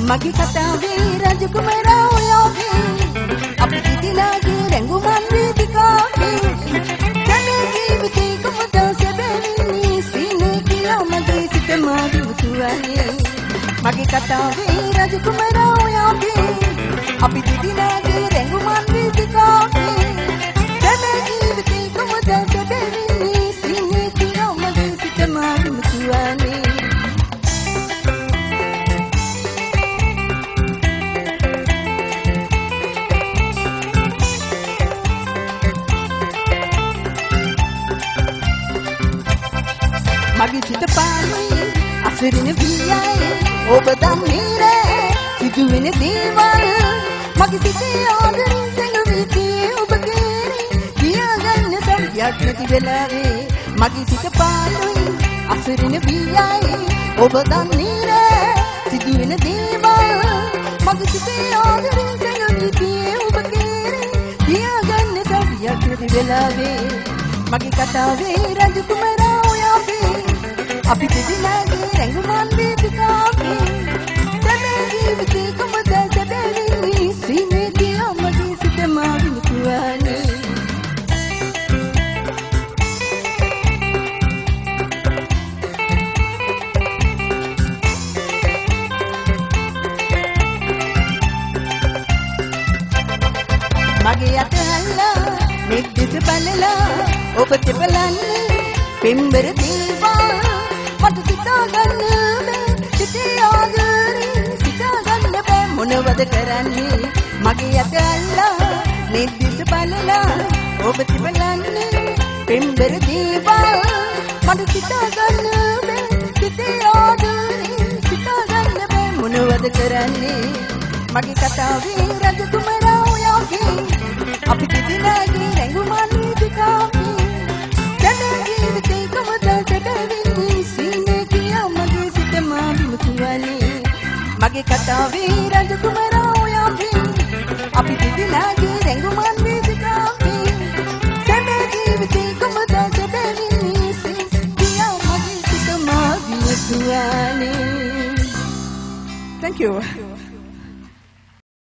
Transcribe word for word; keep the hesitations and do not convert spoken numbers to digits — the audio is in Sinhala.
මගේ කතාවේ රජකුමරා ඔයාගේ අපි ඉදිලාගේ රැඟුමන් වේදිකාවේ ජන ජීවිතේ කොහොමද සැබෑවෙන්නේ සීනේ කියලා මගේ සිත මාදිවුතුවනේ මගේ කතාවේ රජකුමරා ඔයාගේ අපි ඉදිලාගේ රැඟුමන් වේදිකාවේ ජන ජීවිතේ කොහොමද සැබෑවෙන්නේ සීනේ කියලා මගේ සිත මාදිවුතුවනේ මගේ සිත පාළුයි අසරින වියයි ඔබ දන්නේ නෑ සිදුවෙන දේවල් මගේ සිතේ ආදරෙන් සැඟවිතේ ඔබ කෙරේ කියාගන්න සම්යක් නැති වෙලාවේ මගේ සිත පාළුයි අසරින වියයි ඔබ දන්නේ නෑ සිදුවෙන දේවල් මගේ සිතේ ආදරෙන් සැඟවිතේ ඔබ කෙරේ කියාගන්න සම්යක් නැති වෙලාවේ මගේ කතාවේ රජකුමරා ඔයාගේ අපි දෙදෙනාගේ රැඟුමන් වේදිකාවේ සැබෑ ජීවිතේ කොහොමද සැබෑවෙන්නේ සීනේ කියා මගේ සිත මාදිවුතුවනේ මගේ අතල්ලා මෙක් දෙස බලලා ඔබට බලන්නේ පෙම්බර දේවා මට සිතාගන්න බෑ සිතේ ආදරේ සිතාගන්න බෑ මොනවද කරන්නේ මගේ අත අල්ලා නිදිස බලලා ඔබට බලන්නේ පෙම්බර දේවා මට සිතාගන්න බෑ සිතේ ආදරේ සිතාගන්න බෑ මොනවද කරන්නේ මගේ කතාවේ රජකුමරා ඔයාගේ අපි දෙදෙනාගේ රැඟුමන් වේදිකාවේ ජන ජීවිතේ කොහොමද සැබෑවෙන්නේ සීනේ කියා මගේ සිත මාදිවුතුවනේ මගේ කතාවේ රජකුමරා ඔයාගේ අපි දෙදෙනාගේ රැඟුමන් වේදිකාවේ සැබෑ ජීවිතේ කොහොමද සැබෑවෙන්නේ සීනේ කියා මගේ සිත මාදිවුතුවනේ Thank you